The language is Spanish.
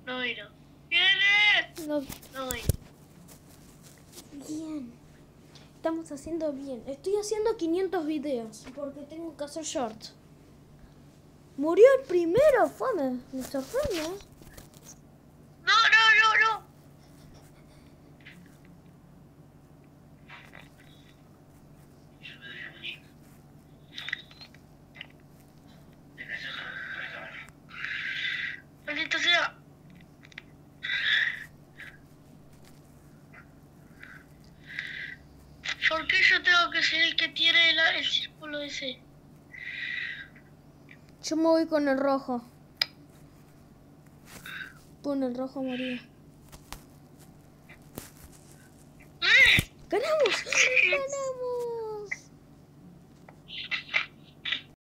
No vino. ¿Quién es? No. No vino. Bien. Estamos haciendo bien. Estoy haciendo 500 videos porque tengo que hacer shorts. Murió el primero, fome. Me sorprende. No, no, no, no. Maldita sea. ¿Por qué yo tengo que ser el que tiene el círculo ese? Yo me voy con el rojo. Con el rojo moría.